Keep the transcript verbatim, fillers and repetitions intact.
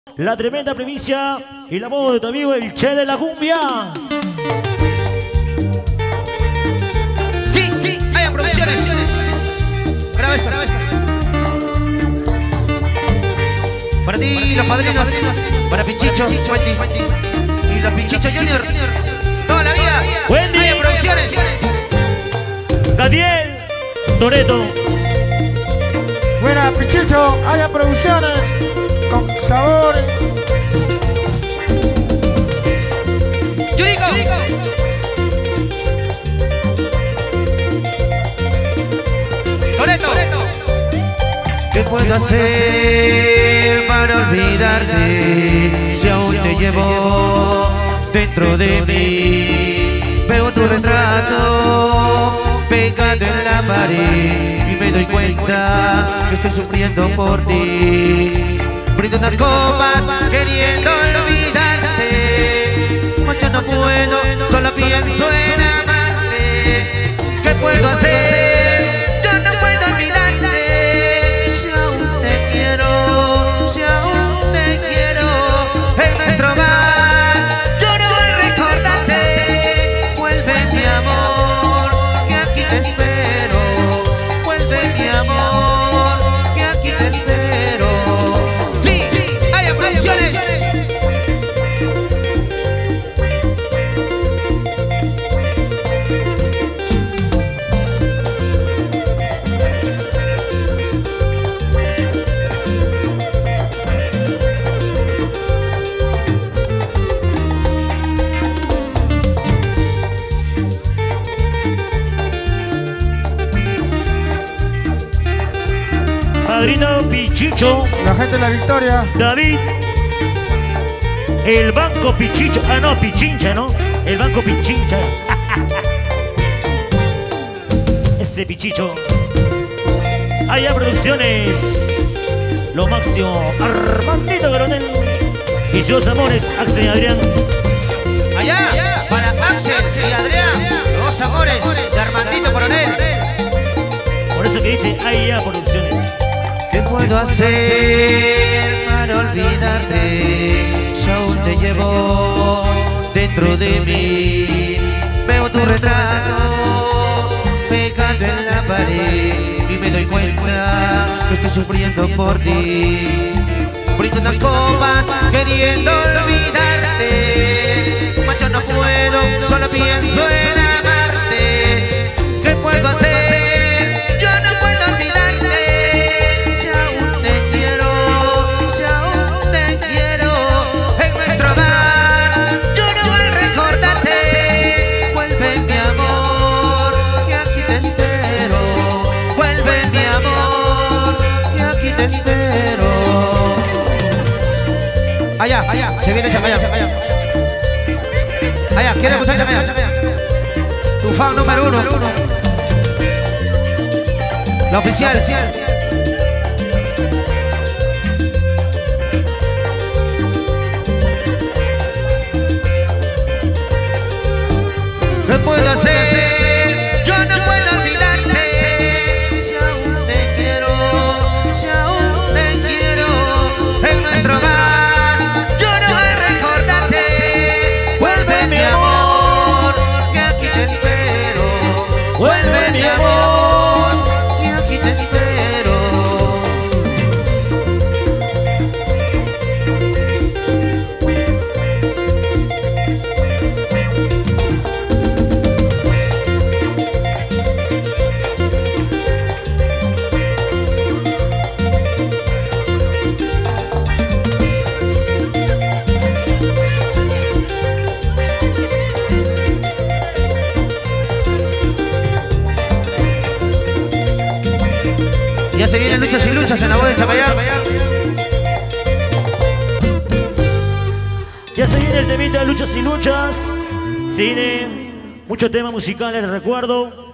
La tremenda primicia y la voz de tu amigo el Che de la cumbia. Sí, sí, hay producciones. Graba esto, graba esto. Para ti, los padrinos. Para Pichicho, Wendy. Y los Pichicho Juniors. Toda la vida. Wendy. Hay producciones. Daniel Toretto. Buena, Pichicho, haya producciones con sabor. Yuriko. Toretto. ¿Qué puedo hacer para olvidarte si aún te llevo dentro de mí? Veo tu retrato pegado en la pared y me doy cuenta que estoy sufriendo por ti. Brindo unas copas queriendo olvidarte, mucho no puedo, solo pienso en amarte. ¿Qué puedo hacer? Yo no puedo olvidarte. Si aún te quiero, si aún te quiero, en nuestro hogar lloro al recordarte. Vuelve mi amor, que aquí te espero. Vuelve mi amor, que aquí te espero. Sí, sí, hay producciones. Padrino Pichicho. La gente de la Victoria. David. El Banco Pichicho. Ah, no, Pichincha, ¿no? El Banco Pichincha. Ese Pichicho. Allá producciones. Lo máximo. Armandito Coronel. Y sus amores, Axel y Adrián. Allá, para Axel y Adrián, los amores de Armandito Coronel. Por eso que dice, allá producciones. ¿Qué puedo hacer para olvidarte si aún te llevo dentro de mí? Veo tu retrato pegado en la pared y me doy cuenta que estoy sufriendo por ti. Brindo unas copas queriendo olvidarte, macho no puedo, solo pienso en amarte. ¿Qué puedo hacer? Allá, allá, se viene Chacaya, Chacaya. Allá, ¿quiere escuchar Chacaya? Tu fan número uno. La oficial. ¿Qué puedo hacer? Yo no puedo olvidarte. Si aún te quiero, si aún te quiero, en nuestro hogar. Vuelve mi amor, y aquí te espero. Ya se vienen luchas y luchas en la voz del Chapayar. Ya se viene el temita de luchas y luchas. Se viene muchos temas musicales, les recuerdo.